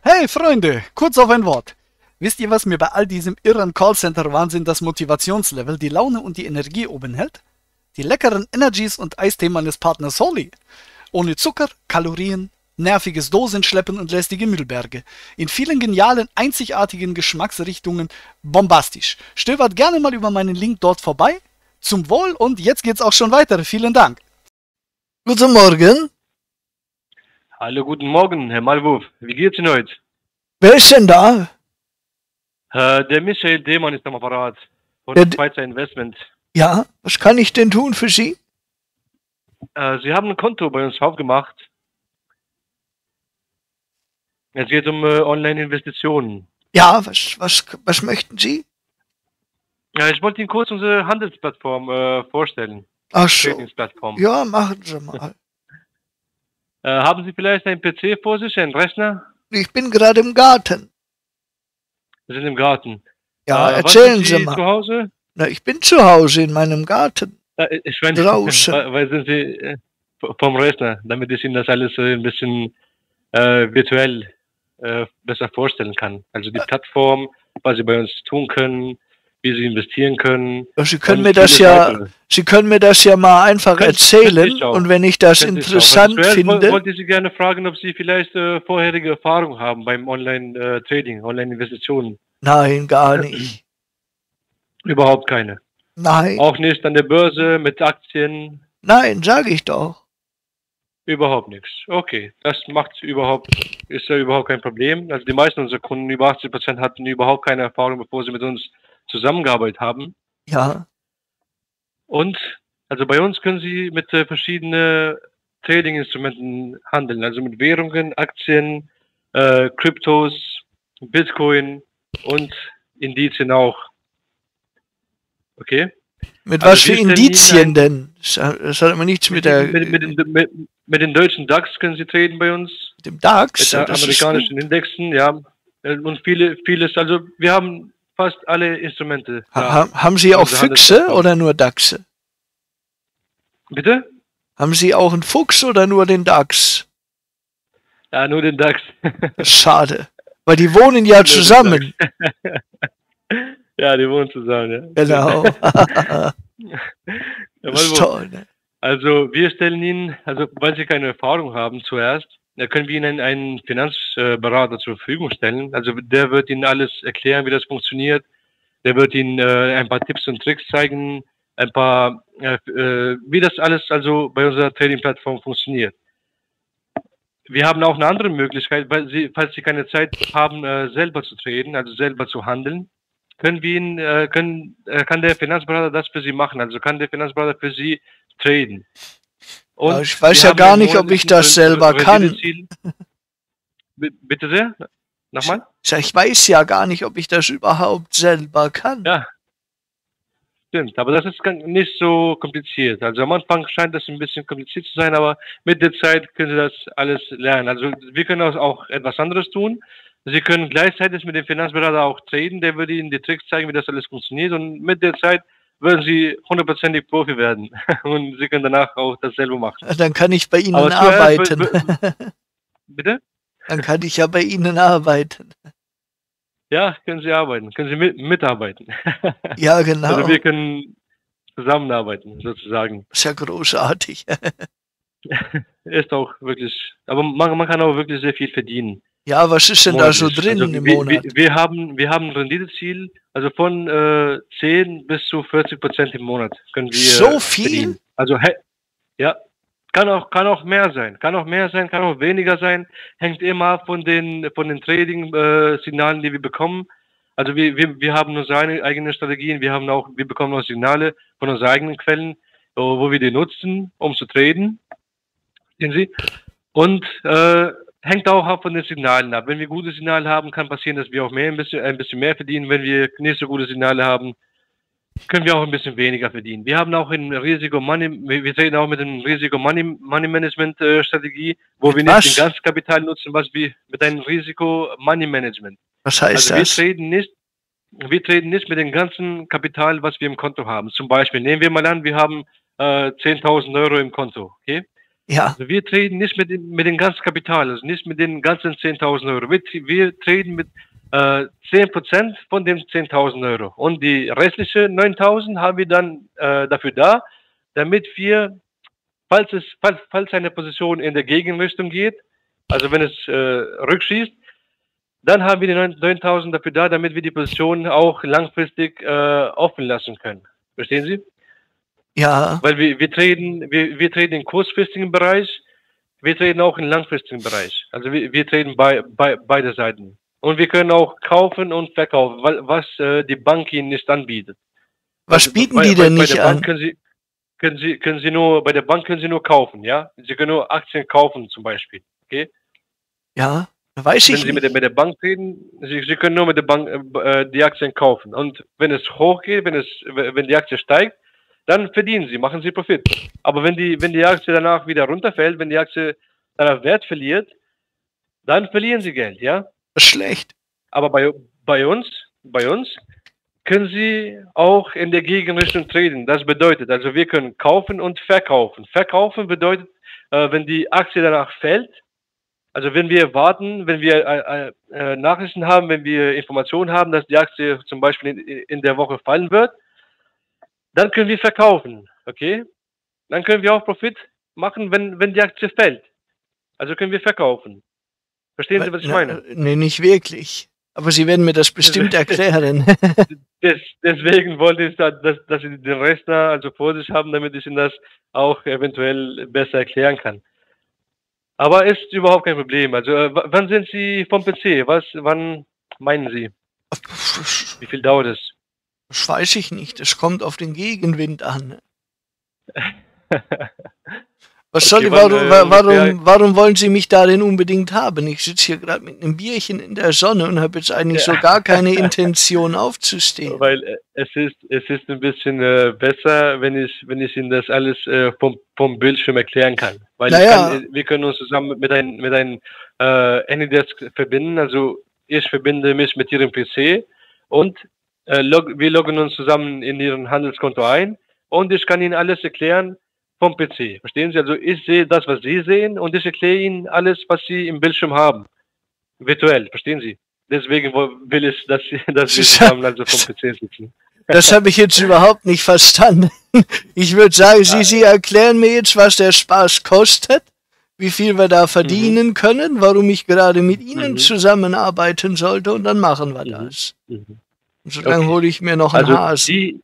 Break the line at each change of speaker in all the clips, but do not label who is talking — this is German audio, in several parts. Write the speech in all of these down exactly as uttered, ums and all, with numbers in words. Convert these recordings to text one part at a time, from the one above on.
Hey Freunde, kurz auf ein Wort. Wisst ihr, was mir bei all diesem irren Callcenter-Wahnsinn das Motivationslevel, die Laune und die Energie oben hält? Die leckeren Energies und Eistee meines Partners Holly. Ohne Zucker, Kalorien, nerviges Dosenschleppen und lästige Müllberge. In vielen genialen, einzigartigen Geschmacksrichtungen bombastisch. Stöbert gerne mal über meinen Link dort vorbei. Zum Wohl und jetzt geht's auch schon weiter. Vielen Dank. Guten Morgen.
Hallo, guten Morgen, Herr Malwurf. Wie geht's Ihnen heute?
Wer ist denn da?
Äh, der Michael Demann ist am Apparat von
Der
Schweizer Investment.
Ja, was kann ich denn tun für Sie?
Äh, Sie haben ein Konto bei uns aufgemacht. Es geht um äh, Online-Investitionen.
Ja, was, was, was möchten Sie?
Ja, ich wollte Ihnen kurz unsere Handelsplattform äh, vorstellen.
Ach so.
Tradingsplattform.
Ja, machen Sie mal.
Äh, haben Sie vielleicht einen P C vor sich, einen Rechner?
Ich bin gerade im Garten.
Wir sind im Garten.
Ja,
Äh,
erzählen
wann sind
Sie
Sie
mal.
zu Hause?
Na, ich bin zu Hause in meinem Garten.
Äh, ich meine,
Draußen.
weil weil sind Sie äh, vom Rechner, damit ich Ihnen das alles äh, ein bisschen äh, virtuell äh, besser vorstellen kann. Also die Plattform, was Sie bei uns tun können, wie Sie investieren können.
Ja, Sie können
und
mir das
vieles
ja,
weitere.
Sie können mir das ja mal einfach
Könnt-
erzählen
könnte ich auch.
und wenn ich das
Könnte ich auch.
interessant
Also zuerst woll-
finde.
wollte ich Sie gerne fragen, ob Sie vielleicht äh, vorherige Erfahrung haben beim Online-Trading, Online-Investitionen.
Nein, gar nicht.
Überhaupt keine.
Nein,
Auch nicht an der Börse, mit Aktien,
nein, sage ich doch.
überhaupt nichts. Okay, das macht überhaupt, ist ja überhaupt kein Problem. Also die meisten unserer Kunden, über achtzig Prozent, hatten überhaupt keine Erfahrung, bevor sie mit uns zusammengearbeitet haben.
Ja,
Und also bei uns können Sie mit äh, verschiedenen Trading-Instrumenten handeln, also mit Währungen, Aktien, äh, Kryptos, Bitcoin und Indizien auch. Okay?
mit
Also
was für
wir stellen Ihnen
Indizien
ein-
denn? Das hat das hat aber nichts mit, der,
Mit, mit, den, mit, mit den deutschen DAX können Sie traden bei uns,
dem DAX.
mit
Ja,
den
das ist
amerikanischen
gut.
Indexen, ja. Äh, Und viele, vieles, also wir haben fast alle Instrumente.
Ha,
da.
ha- haben Sie auch
Unsere
Füchse
Handelsplattform.
oder nur Dachse?
Bitte?
Haben Sie auch einen Fuchs oder nur den Dachs?
Ja, nur den DAX.
Schade. Weil die wohnen ja
Nur den
zusammen.
DAX. Ja, die wohnen zusammen, ja.
Genau.
Ja,
Das ist
Malwurf.
toll, ne?
Also wir stellen Ihnen, also weil Sie keine Erfahrung haben zuerst, da können wir Ihnen einen Finanzberater zur Verfügung stellen. Also der wird Ihnen alles erklären, wie das funktioniert. Der wird Ihnen äh, ein paar Tipps und Tricks zeigen, ein paar, äh, äh, wie das alles also bei unserer Trading-Plattform funktioniert. Wir haben auch eine andere Möglichkeit, weil Sie, falls Sie keine Zeit haben, äh, selber zu traden, also selber zu handeln, können wir Ihnen, äh, können, äh, kann der Finanzberater das für Sie machen. Also kann der Finanzberater für Sie traden.
Ja,
Und
ich weiß
wir
ja
haben
gar
ein
nicht, ob ich
monatlichen
das
Re-
selber
Re-
kann.
Renditeziel. B- Bitte sehr? Nochmal?
Ich sag, ich weiß ja gar nicht, ob ich das überhaupt selber kann.
Ja, stimmt. Aber das ist gan- nicht so kompliziert. Also am Anfang scheint das ein bisschen kompliziert zu sein, aber mit der Zeit können Sie das alles lernen. Also wir können auch auch etwas anderes tun. Sie können gleichzeitig mit dem Finanzberater auch traden. Der würde Ihnen die Tricks zeigen, wie das alles funktioniert. Und mit der Zeit würden Sie hundertprozentig Profi werden. Und Sie können danach auch dasselbe machen.
Dann kann ich bei Ihnen
Aber zuerst,
arbeiten.
w- bitte?
Dann kann ich ja bei Ihnen arbeiten.
Ja, können Sie arbeiten, können Sie mit, mitarbeiten.
Ja,
Also
genau.
wir können zusammenarbeiten, sozusagen.
Ist ja großartig.
Ist auch wirklich, aber man, man kann auch wirklich sehr viel verdienen.
Ja, was ist denn da so
Monatlich.
drin
Also
im
wir,
Monat?
wir, wir haben wir haben ein Renditeziel, also von äh, zehn bis zu vierzig Prozent im Monat können wir
So viel?
verdienen. Also hä- ja, kann auch kann auch mehr sein, kann auch mehr sein, kann auch weniger sein, hängt immer von den von den Trading äh, Signalen, die wir bekommen. Also wir, wir, wir haben unsere eigene- eigenen Strategien, wir haben auch wir bekommen auch Signale von unseren eigenen Quellen, wo wo wir die nutzen, um zu traden. Sehen Sie? Und äh, hängt auch ab von den Signalen ab. Wenn wir gute Signale haben, kann passieren, dass wir auch mehr ein bisschen, ein bisschen mehr verdienen. Wenn wir nicht so gute Signale haben, können wir auch ein bisschen weniger verdienen. Wir haben auch ein Risiko Money, wir wir treten auch mit einem Risiko Money, Money Management äh, Strategie, wo
Mit
wir nicht
was?
den ganzen Kapital nutzen, was wir mit einem Risiko Money Management.
Was heißt
Also wir
das?
treten nicht, wir treten nicht mit dem ganzen Kapital, was wir im Konto haben. Zum Beispiel nehmen wir mal an, wir haben äh, zehntausend Euro im Konto, okay?
Ja.
Also wir traden nicht mit, dem- mit dem ganzen Kapital, also nicht mit den ganzen zehntausend Euro. Wir, wir traden mit äh, zehn Prozent von den zehntausend Euro. Und die restliche neuntausend haben wir dann äh, dafür da, damit wir, falls, es, falls, falls eine Position in der Gegenrichtung geht, also wenn es äh, rückschießt, dann haben wir die neuntausend dafür da, damit wir die Position auch langfristig äh, offen lassen können. Verstehen Sie?
Ja.
Weil wir, wir treten, wir, wir treten im kurzfristigen Bereich, wir treten auch im langfristigen Bereich. Also wir, wir treten bei, bei beide Seiten. Und wir können auch kaufen und verkaufen, weil, was äh, die Bank Ihnen nicht anbietet.
Was
Also
bieten
bei,
die
bei,
denn
bei
nicht
der Bank
an?
können Sie, können Sie, können Sie nur, bei der Bank können Sie nur kaufen, ja? Sie können nur Aktien kaufen zum Beispiel, okay?
Ja, weiß
Wenn
ich
Sie mit der,
nicht.
mit der Bank reden, Sie, Sie können nur mit der Bank äh, die Aktien kaufen. Und wenn es hochgeht, wenn es, wenn die Aktie steigt, dann verdienen Sie, machen Sie Profit. Aber wenn die, wenn die Aktie danach wieder runterfällt, wenn die Aktie danach Wert verliert, dann verlieren Sie Geld, ja?
Schlecht.
Aber bei, bei uns, bei uns können Sie auch in der Gegenrichtung traden. Das bedeutet, also wir können kaufen und verkaufen. Verkaufen bedeutet, äh, wenn die Aktie danach fällt, also wenn wir warten, wenn wir äh, äh, Nachrichten haben, wenn wir Informationen haben, dass die Aktie zum Beispiel in, in der Woche fallen wird, dann können wir verkaufen, okay? Dann können wir auch Profit machen, wenn, wenn die Aktie fällt. Also können wir verkaufen. Verstehen Sie, was ich
Na,
meine?
nee, nicht wirklich. Aber Sie werden mir das bestimmt erklären.
Des, deswegen wollte ich, dass, dass Sie den Rest da also vor sich haben, damit ich Ihnen das auch eventuell besser erklären kann. Aber ist überhaupt kein Problem. Also äh, wann sind Sie vom P C? Was, wann meinen Sie? Wie viel dauert es?
Das weiß ich nicht. Es kommt auf den Gegenwind an. Was soll
Okay,
ich,
wann,
warum,
äh,
wa-
ungefähr-
warum, warum wollen Sie mich da denn unbedingt haben? Ich sitze hier gerade mit einem Bierchen in der Sonne und habe jetzt eigentlich
Ja.
so gar keine Intention aufzustehen.
Weil äh, es ist es ist ein bisschen äh, besser, wenn ich wenn ich Ihnen das alles äh, vom vom Bildschirm erklären kann. Weil ich
Naja.
kann, wir können uns zusammen mit einem mit einem äh, Anydesk verbinden. Also ich verbinde mich mit Ihrem P C und äh, log, wir loggen uns zusammen in Ihren Handelskonto ein und ich kann Ihnen alles erklären vom P C. Verstehen Sie? Also ich sehe das, was Sie sehen und ich erkläre Ihnen alles, was Sie im Bildschirm haben. Virtuell, verstehen Sie? Deswegen wo- will ich, dass, Sie, dass wir zusammen also vom P C sitzen.
Das habe ich jetzt überhaupt nicht verstanden. Ich würde sagen, Sie, Sie erklären mir jetzt, was der Spaß kostet, wie viel wir da verdienen
Mhm.
können, warum ich gerade mit Ihnen
Mhm.
zusammenarbeiten sollte und dann machen wir
Mhm.
das.
Mhm.
Und so lange
Okay.
hole ich mir noch einen
Also
Hasen.
die,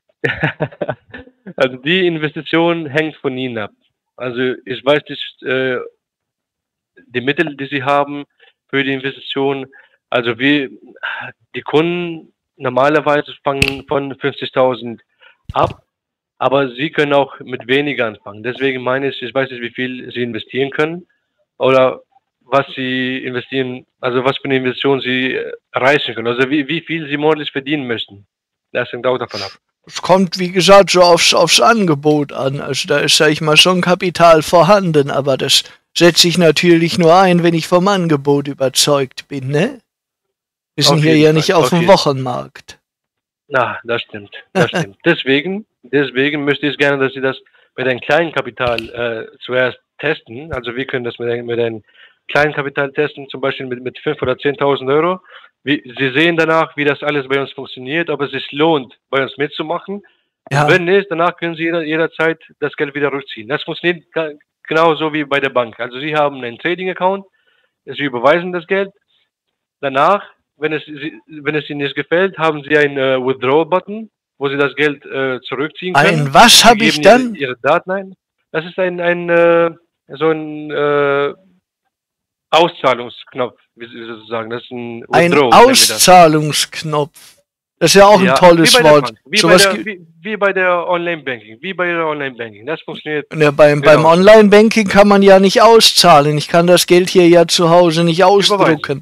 also die Investition hängt von Ihnen ab. Also ich weiß nicht, äh, die Mittel, die Sie haben für die Investition. Also wir, die Kunden normalerweise fangen von fünfzigtausend ab, aber Sie können auch mit weniger anfangen. Deswegen meine ich, ich weiß nicht, wie viel Sie investieren können oder was Sie investieren, also was für eine Investition Sie äh, erreichen können. Also wie, wie viel Sie monatlich verdienen möchten. Das hängt auch davon ab.
Es kommt, wie gesagt, so aufs, aufs Angebot an. Also da ist, sag ich mal, schon Kapital vorhanden, aber das setze ich natürlich nur ein, wenn ich vom Angebot überzeugt bin, ne? Wir sind
Auf
hier
jeden
ja
Fall,
nicht auf
auf
dem
jeden Fall.
Wochenmarkt.
Na, das stimmt, das stimmt. Deswegen, deswegen möchte ich gerne, dass Sie das mit einem kleinen Kapital äh, zuerst testen. Also wir können das mit einem, mit einem kleinen Kapital testen, zum Beispiel mit, mit fünftausend oder zehntausend Euro. Wie, Sie sehen danach, wie das alles bei uns funktioniert, ob es sich lohnt, bei uns mitzumachen.
Ja.
Und wenn nicht, danach können Sie jeder, jederzeit das Geld wieder rückziehen. Das funktioniert ga- genauso wie bei der Bank. Also Sie haben einen Trading-Account, Sie überweisen das Geld. Danach, wenn es, Sie- wenn es Ihnen nicht gefällt, haben Sie einen äh, Withdraw-Button, wo Sie das Geld äh, zurückziehen können.
Ein was
Sie
habe ich
geben
dann?
Ihre, Ihre Daten ein. Das ist ein, ein äh, so ein äh, Auszahlungsknopf, wie Sie sozusagen. Das ist ein
Ein
Withdraw, nennen wir das.
Auszahlungsknopf. Das ist ja auch ein
Ja, wie
tolles
bei der
Wort.
Bank, wie,
So
bei
was
der,
gibt-
wie, wie bei der Online-Banking, wie bei der Online-Banking. Das funktioniert.
Ja, beim, beim
Genau.
Online-Banking kann man ja nicht auszahlen. Ich kann das Geld hier ja zu Hause nicht ausdrucken.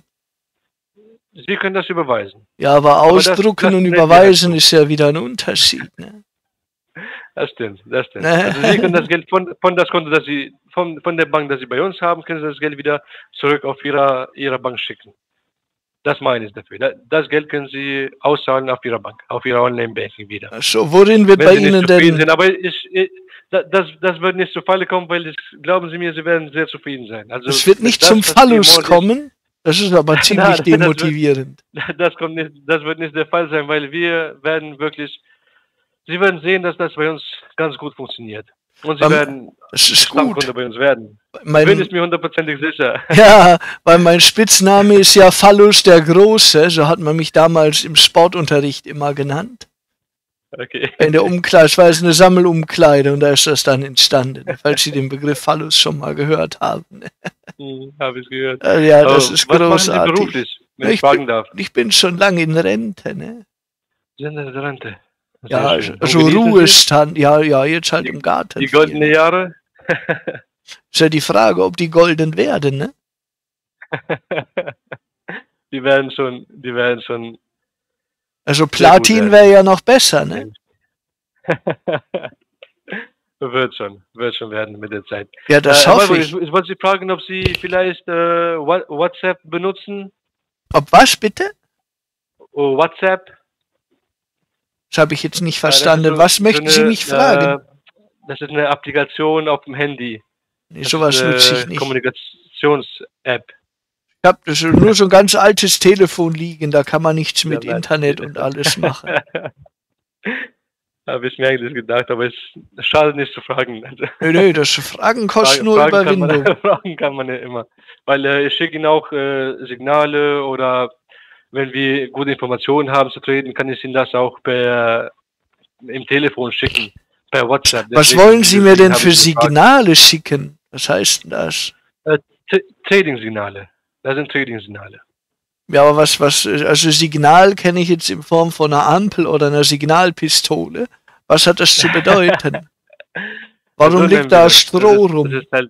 Sie können das überweisen.
Ja, aber
Aber das-
ausdrucken
das
und
nennt ihr
überweisen
halt
ist ja wieder ein Unterschied. Ne?
Das stimmt, das stimmt. Also Sie können das Geld von, von das Konto, das Sie, von, von der Bank, das Sie bei uns haben, können Sie das Geld wieder zurück auf Ihre, Ihre Bank schicken. Das meine ich dafür. Da- Das Geld können Sie auszahlen auf Ihrer Bank, auf Ihrer Online-Banking wieder.
So, worin wird
Wenn
bei
Sie nicht
Ihnen
zufrieden
denn...
sind. Aber ich, ich, da, das, das wird nicht zur Falle kommen, weil das, glauben Sie mir, Sie werden sehr zufrieden sein. Also
Es wird nicht
das,
zum
was die
Phallus
monatlich-
kommen. Das ist aber ziemlich
Nein, das wird-
demotivierend.
Das kommt nicht, das wird nicht der Fall sein, weil wir werden wirklich, Sie werden sehen, dass das bei uns ganz gut funktioniert. Und Sie
Beim-
werden
Das ist
Stammkunde
gut.
bei uns werden.
Mein,
Bin ich mir hundertprozentig sicher.
Ja, weil mein Spitzname ist ja Phallus der Große, so hat man mich damals im Sportunterricht immer genannt.
Okay.
In der Umkleide, es war jetzt eine Sammelumkleide und da ist das dann entstanden, falls Sie den Begriff Phallus schon mal gehört haben.
Hm, habe ich gehört.
Äh, Ja, das
Aber
ist
was machen Sie
großartig.
beruflich, wenn
Ich
ich fragen
bin-
darf?
Ich bin schon lange in Rente, ne?
Sie sind in der Rente. Sehr
Ja,
schön.
also
Wo genießen Sie
Ruhestand, ja, ja, jetzt halt im Garten.
Die goldenen
viel.
Jahre?
Ist ja die Frage, ob die golden werden, ne?
Die werden schon, die werden schon.
Also
gut
Platin
werden.
wäre ja noch besser, ne?
Wird schon, wird schon werden mit der Zeit.
Ja, das
Äh,
hoffe
Marco,
ich.
ich. Ich wollte Sie fragen, ob Sie vielleicht äh, Wha- WhatsApp benutzen.
Ob was, bitte?
Oh, WhatsApp.
Das habe ich jetzt nicht
Äh, das ist
verstanden.
so-
Was
so
möchten Sie
eine,
mich fragen?
Äh, das ist eine Applikation auf dem Handy.
Nee,
Das
sowas
ist
nutze
eine
ich nicht.
Kommunikations-App.
Ich habe das nur so ein ganz altes Telefon liegen, da kann man nichts mit
Ja, nein.
Internet und alles machen.
Habe ich mir eigentlich gedacht, aber es ist schade nicht zu fragen. Also,
Nö, nö, das Fragen kostet
Fragen,
nur
Fragen, kann
Überwindung.
man, Fragen kann man ja immer. Weil äh, ich schicke Ihnen auch äh, Signale oder wenn wir gute Informationen haben zu treten, kann ich Ihnen das auch per im Telefon schicken, per WhatsApp.
Was
Deswegen-
wollen Sie mir
deswegen
denn
habe
für
ich gefragt.
Signale schicken? Was heißt denn das?
T- Trading-Signale. Das sind Trading-Signale.
Ja, aber was, was, also Signal kenne ich jetzt in Form von einer Ampel oder einer Signalpistole. Was hat das zu bedeuten? Warum
So nennen
liegt
wir
da
das.
Stroh
das ist,
rum?
Das, ist halt,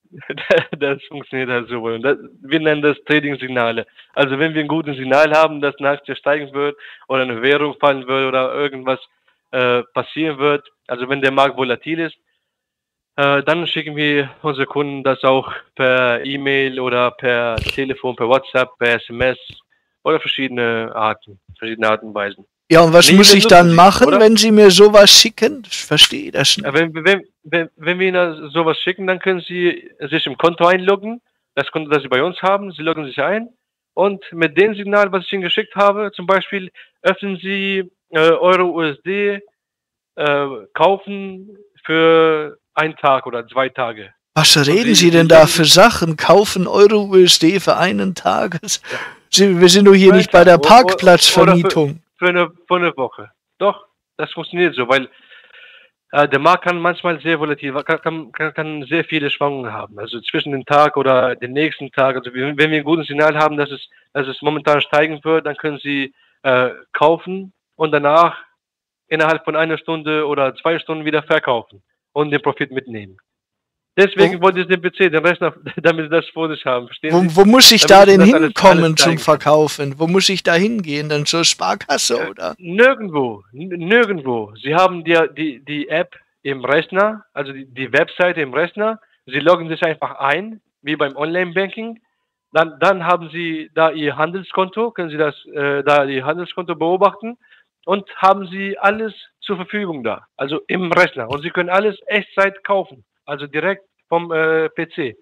das funktioniert halt so. Und das, wir nennen das Trading-Signale. Also wenn wir ein gutes Signal haben, dass eine Aktie steigen wird oder eine Währung fallen wird oder irgendwas äh, passieren wird, also wenn der Markt volatil ist, äh, dann schicken wir unsere Kunden das auch per E-Mail oder per Telefon, per WhatsApp, per S M S oder verschiedene Arten, verschiedene Arten und Weisen.
Ja, und was
Nee,
muss
den
ich
nutzen
dann
Sie,
machen,
oder?
wenn Sie mir sowas schicken? Ich verstehe das
Ja,
nicht.
Wenn, wenn, wenn, wenn wir Ihnen sowas schicken, dann können Sie sich im Konto einloggen, das Konto, das Sie bei uns haben. Sie loggen sich ein und mit dem Signal, was ich Ihnen geschickt habe, zum Beispiel öffnen Sie äh, Euro U S D, äh, kaufen für einen Tag oder zwei Tage.
Was reden
Sie-
Sie
Sie
denn da
loggen
für
sich-
Sachen? Kaufen Euro U S D für einen Tag? Sie, wir sind doch hier
Für
nicht
einen
bei der
Tag. O- o-
Parkplatzvermietung.
Für eine, für eine Woche. Doch, das funktioniert so, weil äh, der Markt kann manchmal sehr volatil, kann, kann, kann, kann sehr viele Schwankungen haben. Also zwischen dem Tag oder den nächsten Tag. Also wenn wenn wir ein gutes Signal haben, dass es, dass es momentan steigen wird, dann können Sie äh, kaufen und danach innerhalb von einer Stunde oder zwei Stunden wieder verkaufen und den Profit mitnehmen. Deswegen
Wo-
wollte ich den P C, den Rechner, damit Sie das vor sich haben. Verstehen
Wo,
Sie?
wo muss ich
Damit
da
Sie
denn
das alles-
hinkommen
alles
zum
zeigen.
Verkaufen? Wo muss ich da hingehen? Dann zur Sparkasse, oder?
Nirgendwo, n- nirgendwo. Sie haben die, die, die App im Rechner, also die, die Webseite im Rechner. Sie loggen sich einfach ein, wie beim Online-Banking. Dann, dann haben Sie da Ihr Handelskonto, können Sie das, äh, da Ihr Handelskonto beobachten und haben Sie alles zur Verfügung da, also im Rechner. Und Sie können alles Echtzeit kaufen, also direkt vom äh, P C.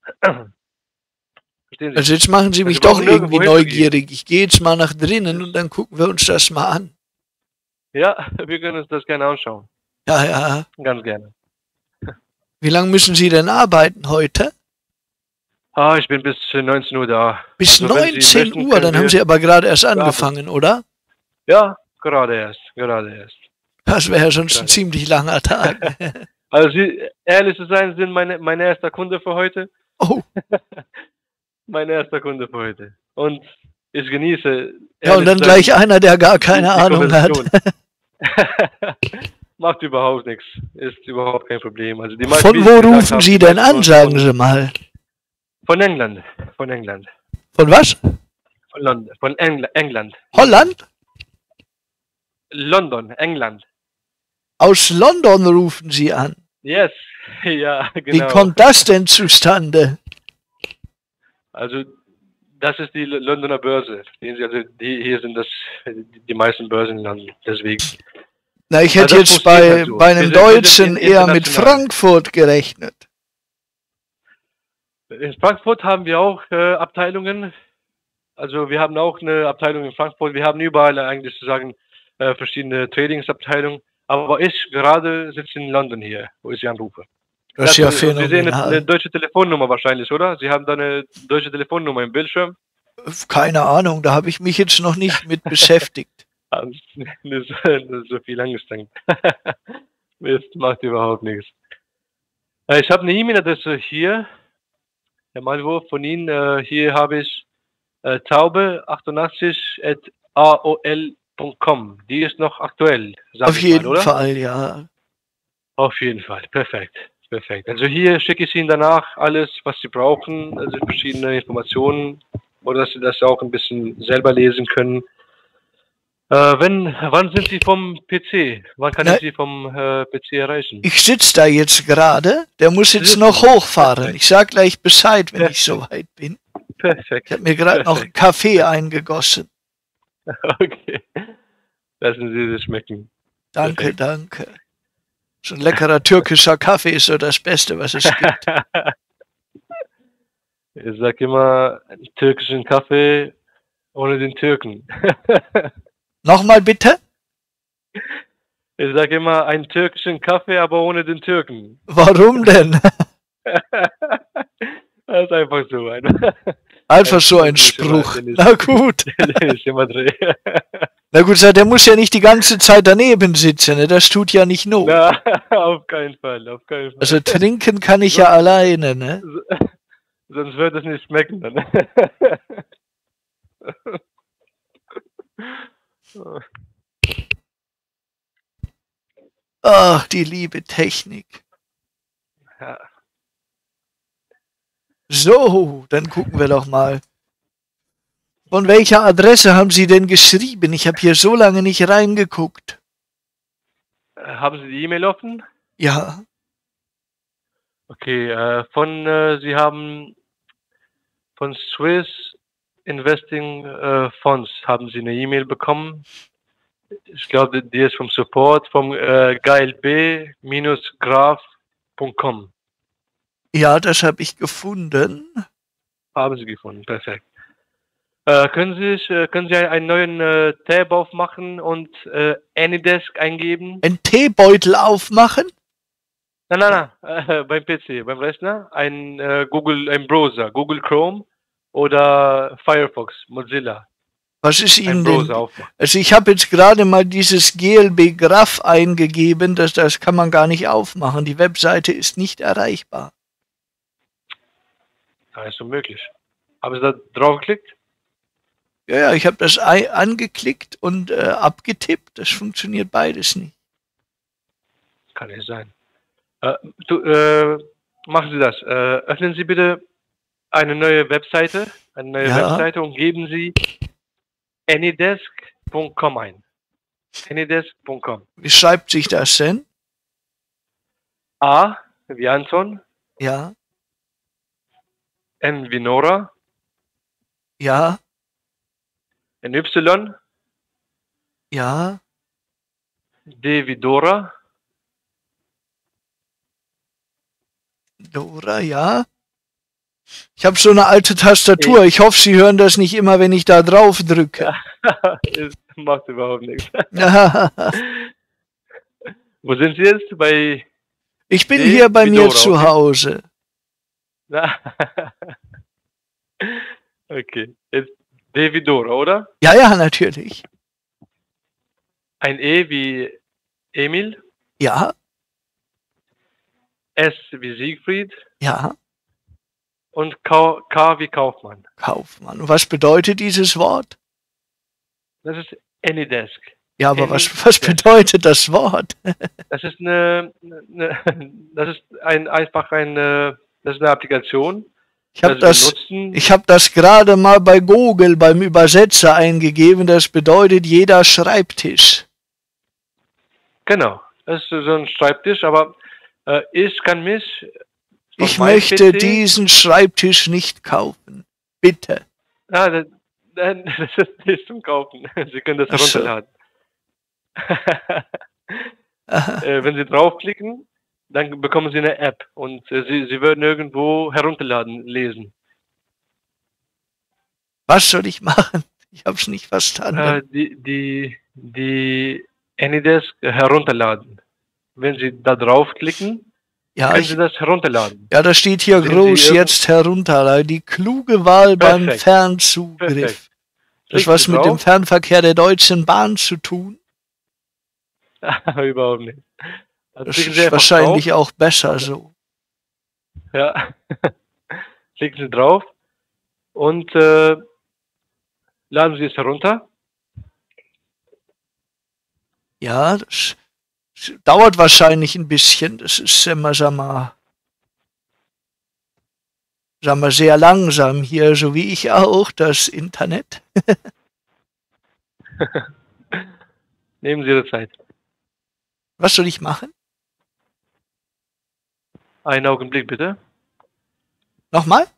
Verstehen Sie?
Also jetzt machen Sie
Also
mich
Sie brauchen
doch irgendwie
nirgendwo hinzugehen.
neugierig. Ich gehe jetzt mal nach drinnen und dann gucken wir uns das mal an.
Ja, wir können uns das gerne anschauen.
Ja, ja.
Ganz gerne.
Wie lange müssen Sie denn arbeiten heute?
Ah, ich bin bis neunzehn Uhr da.
Bis
Also wenn Sie
neunzehn
möchten,
Uhr,
können
dann haben
wir-
Sie aber gerade erst
Abend.
angefangen, oder?
Ja, gerade erst, gerade erst.
Das wäre ja sonst ein
Gerade.
ziemlich langer Tag.
Also Sie, ehrlich zu sein, sind meine, mein erster Kunde für heute.
Oh,
Mein erster Kunde für heute. Und ich genieße.
ja, und
ehrlich
dann
zu sein,
gleich einer, der gar keine
die
Ahnung hat.
Konversation. Macht überhaupt nichts. Ist überhaupt kein Problem. Also die meisten,
Von
wie ich
wo
gesagt
rufen
habe,
Sie
die
denn
meisten
an,
von-
sagen Sie mal?
Von England. Von England.
Von was?
Von London. Von Engl England.
Holland?
London, England.
Aus London rufen Sie an.
Yes. Ja,
Wie
genau.
kommt das denn zustande?
Also das ist die L- Londoner Börse. Sehen Sie, also die hier sind das die, die meisten Börsen in London. Deswegen.
Na, ich
Also
hätte
das
jetzt
funktioniert
bei,
halt so.
bei
Wir
einem
sind, wir sind
Deutschen
in,
eher mit
international.
Frankfurt gerechnet.
In Frankfurt haben wir auch äh, Abteilungen. Also wir haben auch eine Abteilung in Frankfurt. Wir haben überall eigentlich sozusagen äh, verschiedene Trainingsabteilungen. Aber ich gerade sitze in London hier, wo ich Sie anrufe.
Das ist
Das,
ja
äh, und Sie sehen eine, eine
phänomenal.
deutsche Telefonnummer wahrscheinlich, oder? Sie haben da eine deutsche Telefonnummer im Bildschirm.
Keine Ahnung, da habe ich mich jetzt noch nicht mit beschäftigt.
Haben Sie nicht so, nicht so viel angestrengt. Mist, macht überhaupt nichts. Äh, Ich habe eine E-Mail-Adresse hier, Herr Malwurf, von Ihnen. Äh, hier habe ich äh, taube achtundachtzig at a o l punkt com. Die ist noch aktuell,
Auf
sage ich mal,
jeden
oder?
Fall, ja.
Auf jeden Fall, perfekt. Perfekt. Also hier schicke ich Ihnen danach alles, was Sie brauchen, also verschiedene Informationen, oder dass Sie das auch ein bisschen selber lesen können. Äh, wenn, wann sind Sie vom P C? Wann kann
Na,
ich Sie vom äh, P C erreichen?
ich sitze da jetzt gerade, der muss
Sie
jetzt noch
sitzen.
hochfahren.
Perfekt.
Ich sag gleich Bescheid, wenn ich
Perfekt.
soweit bin. Ich
Perfekt.
habe mir gerade noch einen
Perfekt.
Kaffee eingegossen.
Okay. Lassen Sie es schmecken.
Danke,
Perfekt.
danke. So ein leckerer türkischer Kaffee ist so das Beste, was es gibt.
Ich sag immer, türkischen Kaffee ohne den Türken.
Nochmal bitte?
Ich sag immer, einen türkischen Kaffee, aber ohne den Türken.
Warum denn?
Das ist einfach so ein,
Einfach
ein
so ein
den ich immer,
Spruch.
den ich,
Na gut.
den ich immer drehe.
Na gut, der muss ja nicht die ganze Zeit daneben sitzen, ne? Das tut ja nicht Not.
Na, auf keinen Fall, auf keinen Fall.
Also trinken kann ich ja alleine, ne?
Sonst wird es nicht schmecken. Dann.
Ach, die liebe Technik.
Ja.
So, dann gucken wir doch mal. Von welcher Adresse haben Sie denn geschrieben? Ich habe hier so lange nicht reingeguckt.
Haben Sie die E-Mail offen?
Ja,
Okay, äh, von, äh, Sie haben von Swiss Investing äh, Funds haben Sie eine E-Mail bekommen. Ich glaube, die ist vom Support vom äh, glb graf punkt com.
ja, das habe ich gefunden.
Haben Sie gefunden, perfekt. Äh, können Sie sich, äh, können Sie einen neuen äh, Tab aufmachen und äh, AnyDesk eingeben?
Ein Teebeutel aufmachen?
Nein, nein, nein, äh, beim P C, beim Rechner, ein äh, Google, ein Browser, Google Chrome oder Firefox, Mozilla,
Was ist
ein
Ihnen
Browser
denn?
aufmachen.
Also ich habe jetzt gerade mal dieses G L B Graph eingegeben, das, das kann man gar nicht aufmachen. Die Webseite ist nicht erreichbar.
Ja, ist unmöglich. Haben Sie da drauf geklickt?
Ja, ja, ich habe das ei- angeklickt und äh, abgetippt. Das funktioniert beides nicht.
Kann nicht sein. Äh, du, äh, machen Sie das. Äh, öffnen Sie bitte eine neue Webseite, eine neue
Ja,
Webseite und geben Sie anydesk punkt com ein. anydesk punkt com.
wie schreibt sich das denn?
A wie Anton,
Ja,
N wie Nora,
ja,
N Y,
ja.
D wie Dora,
Dora, ja. Ich habe so eine alte Tastatur.
E.
Ich hoffe, Sie hören das nicht immer, wenn ich da drauf drücke.
Ja, es macht überhaupt nichts. Wo sind Sie jetzt? Bei
Ich bin
D
hier bei
wie
mir
Dora,
zu
okay.
Hause.
Na. Okay. Jetzt D wie Dora, oder?
Ja, ja, natürlich.
Ein E wie Emil,
Ja,
S wie Siegfried
ja,
und K, K wie Kaufmann.
Kaufmann. Und was bedeutet dieses Wort?
Das ist AnyDesk.
Ja, aber was,
AnyDesk.
was bedeutet das Wort?
Das ist eine, eine das ist ein einfach eine, das ist eine Applikation.
Ich habe
das
das,
benutzen.
ich habe das gerade mal bei Google beim Übersetzer eingegeben. Das bedeutet jeder Schreibtisch.
Genau, das ist so ein Schreibtisch, aber äh, ich kann mich von
Ich
meinem
möchte
P C,
diesen Schreibtisch nicht kaufen. Bitte.
ah, das, das ist nicht zum Kaufen. Sie können das
Ach so.
herunterladen. äh, wenn Sie draufklicken, dann bekommen Sie eine App und äh, Sie, Sie würden irgendwo herunterladen, lesen.
Was soll ich machen? Ich habe es nicht
Äh,
verstanden.
die, die, die Anydesk herunterladen. Wenn Sie da draufklicken,
Ja,
können Sie
ich,
das herunterladen.
ja, da steht hier
Sehen Sie
groß
irgend...
jetzt herunter. Die kluge Wahl beim
Perfekt, perfekt.
Fernzugriff. Das
Klicken Sie
was mit dem
drauf.
Fernverkehr der Deutschen Bahn zu tun?
Überhaupt nicht. Dann
Das
klicken Sie
ist
einfach drauf.
wahrscheinlich auch besser
Und,
so.
ja. Klicken Sie drauf und äh, laden Sie es herunter.
Ja, das dauert wahrscheinlich ein bisschen. Das ist immer, sag mal, sag mal, sehr langsam hier, so wie ich auch, das Internet.
Nehmen Sie Ihre Zeit.
Was soll ich machen?
Einen Augenblick bitte.
Nochmal?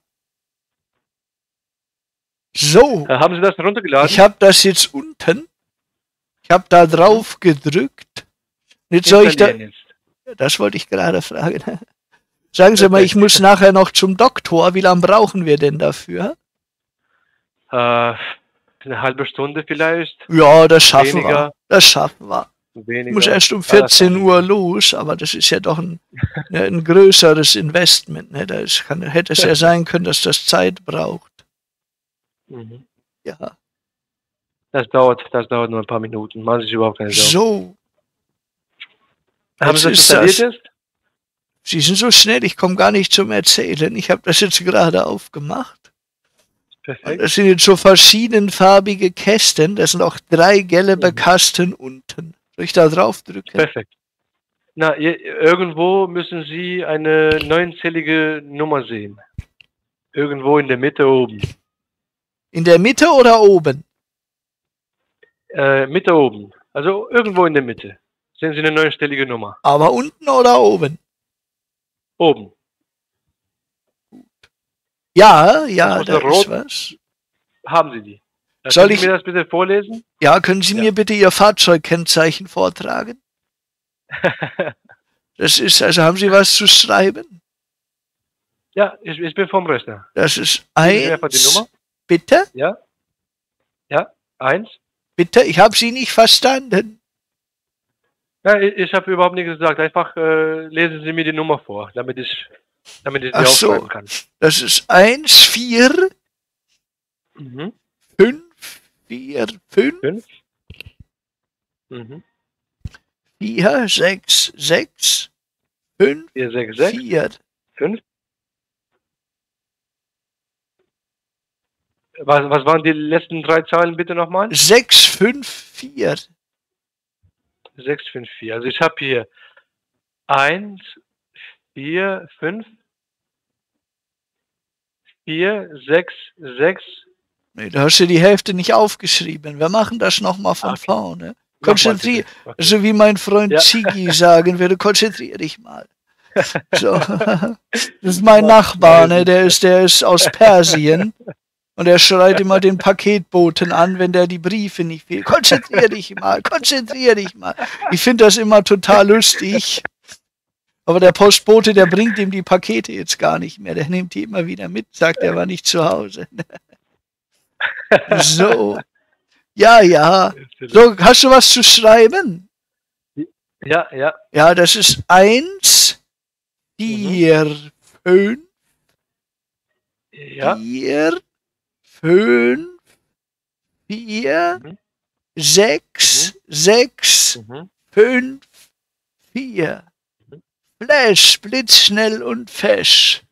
So,
Äh, haben Sie das heruntergeladen?
ich habe das jetzt unten. Ich habe da drauf gedrückt. Jetzt soll ich da.
Installieren jetzt.
Das wollte ich gerade fragen. Sagen Sie mal,
Perfekt.
ich muss nachher noch zum Doktor. Wie lange brauchen wir denn dafür?
Äh, eine halbe Stunde vielleicht.
Ja, das schaffen wir.
Weniger.
Das schaffen wir.
Weniger.
Ich muss erst um
Ja, das
vierzehn
schaffen
Uhr
wir.
los, aber das ist ja doch ein, ne, ein größeres Investment. Ne? Da ist, kann, hätte es ja sein können, dass das Zeit braucht.
Mhm.
Ja.
Das dauert, das dauert nur ein paar Minuten. Machen Sie sich überhaupt keine Sorgen.
So.
Haben Sie das
Jetzt ist
installiert
das.
jetzt?
Sie sind so schnell, ich komme gar nicht zum Erzählen. Ich habe das jetzt gerade aufgemacht. Und
Perfekt.
das sind jetzt so verschiedenfarbige Kästen. Das sind auch drei gelbe
Mhm.
Kasten unten. Soll ich da drauf drücken?
Perfekt. Na, ihr, irgendwo müssen Sie eine neunzählige Nummer sehen. Irgendwo in der Mitte oben.
In der Mitte oder oben?
Äh, Mitte oben. Also irgendwo in der Mitte. Sehen Sie eine neunstellige Nummer.
Aber unten oder oben?
Oben.
Ja, ja,
muss
da
eine rot-
ist was.
Haben Sie die? Äh,
Soll
können
ich-
Sie mir das bitte vorlesen?
Ja, können Sie
Ja.
mir bitte Ihr Fahrzeugkennzeichen vortragen? Das ist, also haben Sie was zu schreiben?
Ja, ich, ich bin vom Rechner.
Das ist
Geben Sie mir einfach die
eins.
Nummer.
Bitte?
Ja? Ja? Eins?
Bitte? Ich habe Sie nicht verstanden.
Ja, ich, ich habe überhaupt nichts gesagt. Einfach äh, lesen Sie mir die Nummer vor, damit ich, damit ich sie
Ach so.
aufschreiben kann.
Das ist eins, vier,
Mhm.
fünf, vier, fünf,
Fünf. Mhm.
vier, sechs, sechs, fünf,
Vier, sechs, sechs,
vier.
fünf. Was, was waren die letzten drei Zahlen bitte nochmal?
sechs, fünf, vier.
sechs, fünf, vier. Also ich habe hier eins, vier, fünf, vier, sechs, sechs.
Nee, da hast du die Hälfte nicht aufgeschrieben. Wir machen das nochmal von
Okay.
vorne.
Nochmal
Konzentrier,
bitte. Okay.
so wie mein Freund
Ja.
Ziggy sagen würde, konzentrier dich mal. So. Das ist mein Nachbar, ne? Der ist, der ist aus Persien. Und er schreit immer den Paketboten an, wenn der die Briefe nicht will. Konzentrier dich mal, konzentrier dich mal. Ich finde das immer total lustig. Aber der Postbote, der bringt ihm die Pakete jetzt gar nicht mehr. Der nimmt die immer wieder mit, sagt, er war nicht zu Hause. So. Ja, ja. So, hast du was zu schreiben?
Ja, ja.
Ja, das ist eins, vier, fünf,
Ja.
vier, fünf, vier,
Mhm.
sechs, sechs,
Mhm.
fünf, vier.
Mhm.
Flash, blitzschnell und fesch.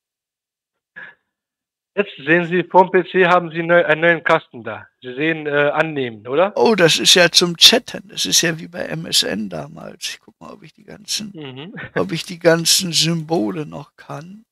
Jetzt sehen Sie, vom P C haben Sie neu, einen neuen Kasten da. Sie sehen äh, annehmen, oder?
Oh, das ist ja zum Chatten. Das ist ja wie bei M S N damals. Ich guck mal, ob ich die ganzen,
Mhm.
ob ich die ganzen Symbole noch kann.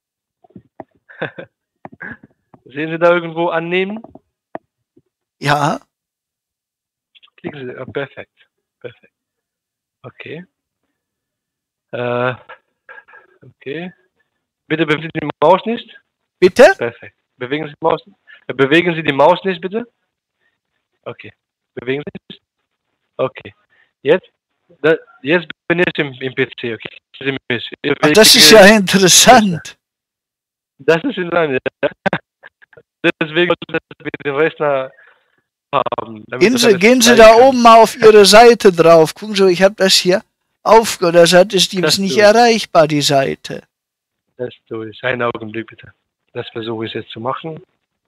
Sehen Sie da irgendwo annehmen?
Ja,
Klicken Sie. Oh, perfekt. Perfekt. Okay. Äh, okay. Bitte bewegen Sie die Maus nicht.
bitte?
Perfekt. Bewegen Sie die Maus. Äh, bewegen Sie die Maus nicht, bitte. Okay. Bewegen Sie nicht. Okay. Jetzt? Da, jetzt bin ich im, im P C, okay.
Ach, das ist ja interessant.
Das ist interessant, ja. Deswegen wollte wir den Rechner haben.
Gehen Sie, gehen Sie da kann. oben mal auf Ihre Seite drauf. Gucken Sie, ich habe das hier aufgehört. Das hat ist, die ist nicht erreichbar, die Seite.
Das tue ich. Einen Augenblick bitte. Das versuche ich jetzt zu machen.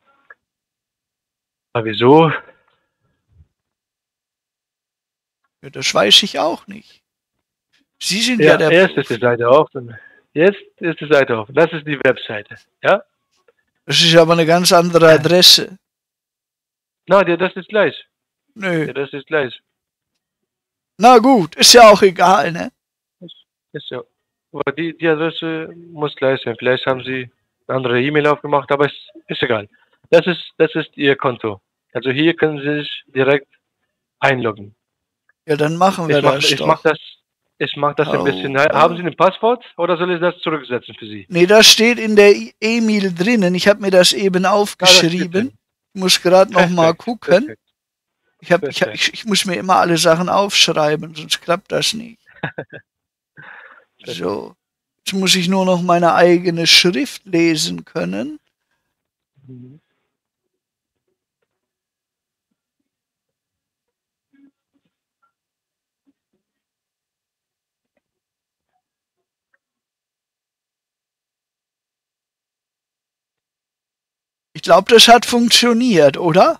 Aber wieso?
Ja, das weiß ich auch nicht. Sie sind
ja,
ja der
Erst Profi. Ist die Seite offen. Jetzt ist die Seite offen. Das ist die Webseite. Ja?
Das ist aber eine ganz andere Adresse.
Nein, das ist gleich.
Nö.
Ja, das ist gleich.
Na gut, ist ja auch egal, ne?
Ist, ist ja. Aber die, die Adresse muss gleich sein. Vielleicht haben Sie eine andere E-Mail aufgemacht, aber ist, ist egal. Das ist, das ist Ihr Konto. Also hier können Sie sich direkt einloggen.
Ja, dann machen wir
ich mach,
das
ich
doch.
Mach das. Ich mache das oh, ein bisschen. Haben Sie ein Passwort oder soll ich das zurücksetzen für Sie?
Nee, das steht in der E-Mail drinnen. Ich habe mir das eben aufgeschrieben. Ja, ich muss gerade noch mal gucken. Perfekt. Ich, hab, ich, hab, ich, ich muss mir immer alle Sachen aufschreiben, sonst klappt das nicht. So. Jetzt muss ich nur noch meine eigene Schrift lesen können.
Mhm.
Ich glaube, das hat funktioniert, oder?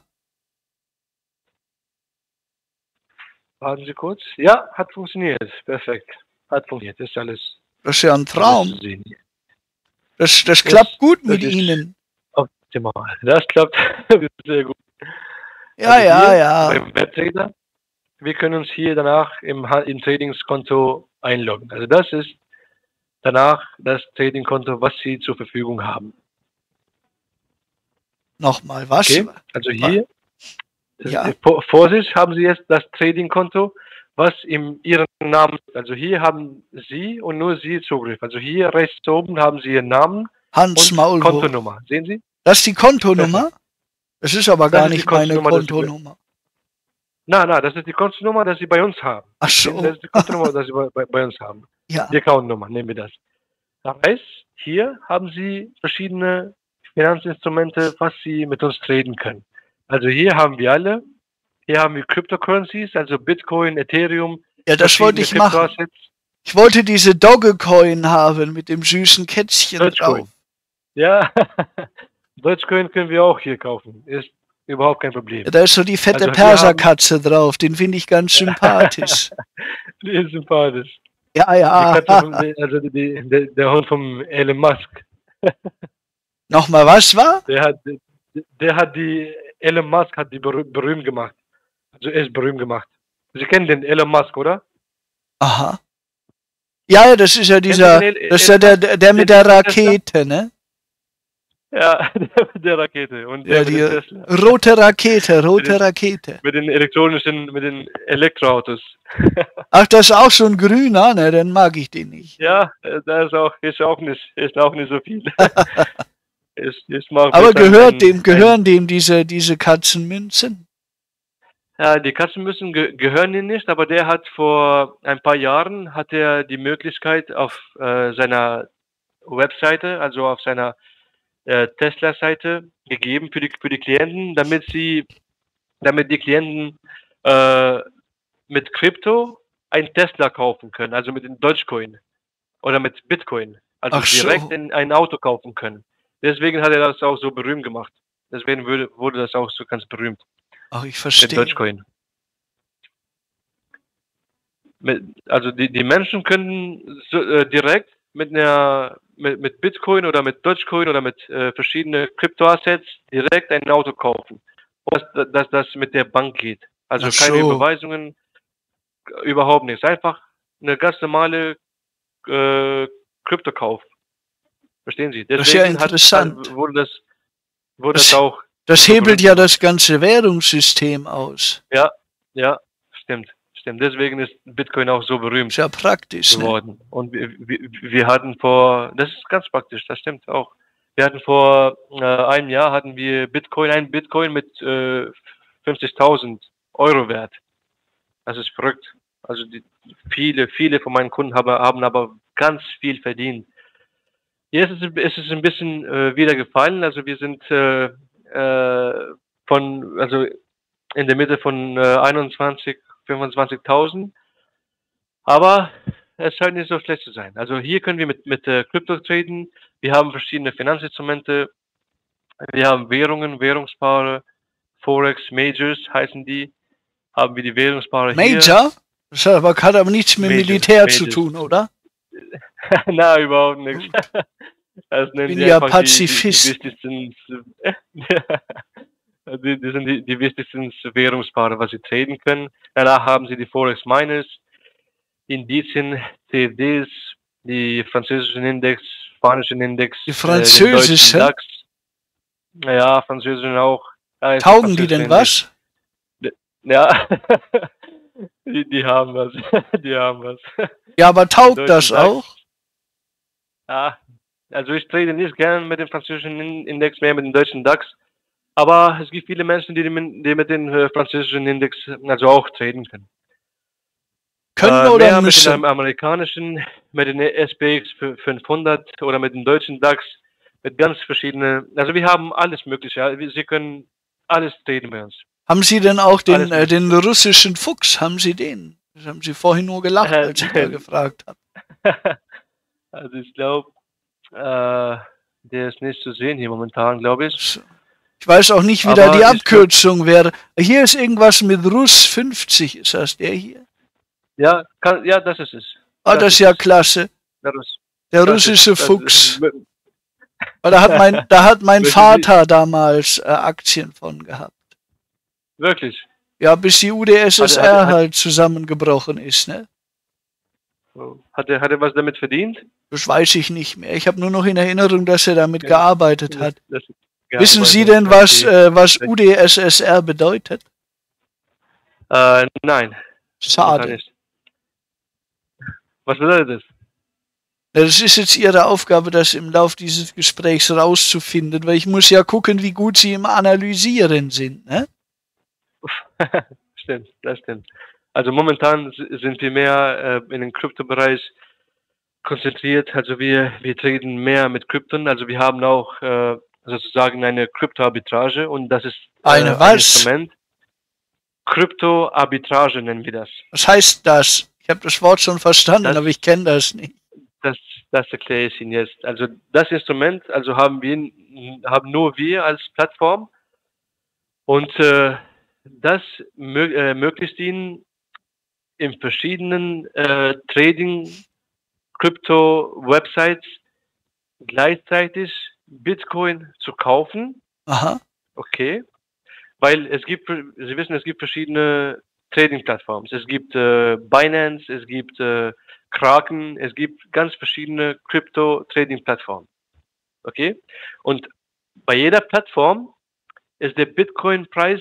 Warten Sie kurz. Ja, hat funktioniert. Perfekt. Hat funktioniert. Das ist alles.
Das ist ja ein Traum. Das, das klappt das, gut mit Ihnen.
Optimal. Das klappt sehr gut.
Ja, also ja, ja.
Beim Webtrader, wir können uns hier danach im, im Tradingskonto einloggen. Also das ist danach das Tradingkonto, was Sie zur Verfügung haben.
Nochmal, was?
Okay, also hier,
ja.
vor sich haben Sie jetzt das Trading-Konto, was in Ihrem Namen, also hier haben Sie und nur Sie Zugriff. Also hier rechts oben haben Sie Ihren Namen
Hans
und
Maulwurf.
Kontonummer. Sehen Sie?
Das ist die Kontonummer? Das ist aber gar nicht meine Kontonummer.
Nein, nein, das ist die Kontonummer, die Sie bei uns haben.
Ach so.
Das ist die Kontonummer, die Sie bei, bei, bei uns haben.
Ja.
Die Accountnummer, nehmen wir das. Das heißt, hier haben Sie verschiedene Finanzinstrumente, was Sie mit uns traden können. Also hier haben wir alle, hier haben wir Cryptocurrencies, also Bitcoin, Ethereum.
Ja, das wollte ich machen. Ich wollte diese Dogecoin haben mit dem süßen Kätzchen drauf.
Ja, Dogecoin können wir auch hier kaufen, ist überhaupt kein Problem.
Ja, da ist so die fette also Perserkatze drauf, den finde ich ganz sympathisch.
Die ist sympathisch.
Ja, ja.
Die Katze, also die, die, der, der Hund vom Elon Musk.
Nochmal, was war?
Der hat, der, der hat die, Elon Musk hat die berüh berühmt gemacht. Also er ist berühmt gemacht. Sie kennen den Elon Musk, oder?
Aha. Ja, das ist ja dieser, das ist ja der, der mit der Rakete, ne?
Ja, der mit der Rakete. Und der
ja, die rote Rakete, rote mit den, Rakete.
Mit den elektronischen, mit den Elektroautos.
Ach, das ist auch so ein grüner, ne? Dann mag ich den nicht.
Ja, da ist auch, ist auch nicht, ist auch nicht so viel. ist, ist
Aber gehört ein, dem, gehören ein, dem diese, diese Katzenmünzen?
Ja, die Katzenmünzen ge gehören ihm nicht, aber der hat vor ein paar Jahren hat er die Möglichkeit auf äh, seiner Webseite, also auf seiner äh, Tesla-Seite gegeben für die für die Klienten, damit sie, damit die Klienten äh, mit Krypto ein Tesla kaufen können, also mit dem Dogecoin oder mit Bitcoin, also
Ach so.
direkt in ein Auto kaufen können. Deswegen hat er das auch so berühmt gemacht. Deswegen wurde, wurde das auch so ganz berühmt.
Ach, ich verstehe.
Mit Dogecoin. Mit, also die, die Menschen können so, äh, direkt mit einer mit, mit Bitcoin oder mit Dogecoin oder mit äh, verschiedenen Kryptoassets direkt ein Auto kaufen. Und dass, dass das mit der Bank geht. Also
Ach
keine
so.
Überweisungen, überhaupt nichts. Einfach eine ganz normale äh, Kryptokauf. Verstehen Sie? Deswegen
das ist ja interessant.
Hat, wurde das, wurde
das,
das auch.
Das hebelt ja das ganze Währungssystem aus.
Ja, ja, stimmt. Stimmt. Deswegen ist Bitcoin auch so berühmt
ist ja praktisch,
geworden. Ne? Und wir, wir, wir hatten vor, das ist ganz praktisch, das stimmt auch. Wir hatten vor äh, einem Jahr hatten wir Bitcoin, ein Bitcoin mit äh, fünfzigtausend Euro wert. Das ist verrückt. Also die, viele, viele von meinen Kunden haben, haben aber ganz viel verdient. Jetzt ist es, ist es ein bisschen äh, wieder gefallen. Also wir sind äh, äh, von, also in der Mitte von äh, einundzwanzig, fünfundzwanzigtausend. Aber es scheint nicht so schlecht zu sein. Also hier können wir mit, mit äh, Krypto traden. Wir haben verschiedene Finanzinstrumente. Wir haben Währungen, Währungspaare, Forex, Majors heißen die. Haben wir die Währungspaare hier.
Major? Das hat aber, hat aber nichts mit
Majors,
Militär
Majors.
zu tun, oder?
Na, überhaupt nichts. Das nennen
Bin
sie
ja
einfach die, die, die
Pazifist.
wichtigsten, die, die sind die, die wichtigsten Währungspaare, was sie traden können. Danach haben sie die Forex Miners, Indizien, C F Ds, die französischen Index, spanischen Index,
Die
äh, den
französischen?
deutschen DAX. Ja, französischen auch. Ja, ist
Taugen die
französische
denn
Index.
was?
Ja, die, die haben was. Die haben was.
Ja, aber taugt
Deutschen
das
DAX.
auch?
Ja, also ich trade nicht gern mit dem französischen In- Index, mehr mit dem deutschen DAX. Aber es gibt viele Menschen, die, die, die mit dem äh, französischen Index also auch traden können.
Können
Äh,
oder
mehr mit
müssen?
dem amerikanischen, mit dem S P X fünfhundert oder mit dem deutschen DAX, mit ganz verschiedenen, also wir haben alles mögliche. Ja. Wir- Sie können alles traden bei uns.
Haben Sie denn auch den,
Alles
äh, den russischen Fuchs? Haben Sie den? Das haben Sie vorhin nur gelacht,
Äh,
als ich da gefragt habe.
Also ich glaube, äh, der ist nicht zu sehen hier momentan, glaube ich.
So. Ich weiß auch nicht, wie
Aber
da die
ich glaub-
Abkürzung wäre. Hier ist irgendwas mit Russ fünfzig. Ist das der hier?
Ja, kann, ja, das ist es.
Ah, das ist ja klasse.
Der Russ.
Der
Das
russische
ist- das
Fuchs.
ist-
Weil Da hat mein, da hat mein
Wissen Sie-
Vater damals äh, Aktien von gehabt.
Wirklich.
Ja, bis die U d S S
Hat er-
R
hat er-
halt zusammengebrochen ist, ne?
Hat er, hat er was damit verdient?
Das weiß ich nicht mehr. Ich habe nur noch in Erinnerung, dass er damit gearbeitet hat.
Das,
Wissen
ja,
Sie
weiß
denn,
ich.
was,
Okay.
äh, was U d S S R bedeutet?
Äh, nein. Kann
Schade.
nicht. Was bedeutet das?
Das ist jetzt Ihre Aufgabe, das im Lauf dieses Gesprächs rauszufinden, weil ich muss ja gucken, wie gut Sie im Analysieren sind, ne?
Stimmt, das stimmt. Also momentan s- sind wir mehr äh, in den Kryptobereich konzentriert. Also wir, wir traden mehr mit Krypton. Also wir haben auch äh, sozusagen eine Kryptoarbitrage und das ist äh,
Eine
ein
was?
Instrument. Kryptoarbitrage nennen wir das.
Was heißt das? Ich habe das Wort schon verstanden,
Das-
aber ich kenne das nicht.
Das, das erkläre ich Ihnen jetzt. Also das Instrument, also haben wir, haben nur wir als Plattform und äh, das mö äh, ermöglicht Ihnen in verschiedenen äh, Trading, Krypto-Websites gleichzeitig Bitcoin zu kaufen.
Aha.
Okay, weil es gibt, Sie wissen, es gibt verschiedene Trading-Plattformen. Es gibt äh, Binance, es gibt äh, Kraken, es gibt ganz verschiedene Crypto-Trading-Plattformen. Okay, und bei jeder Plattform ist der Bitcoin-Preis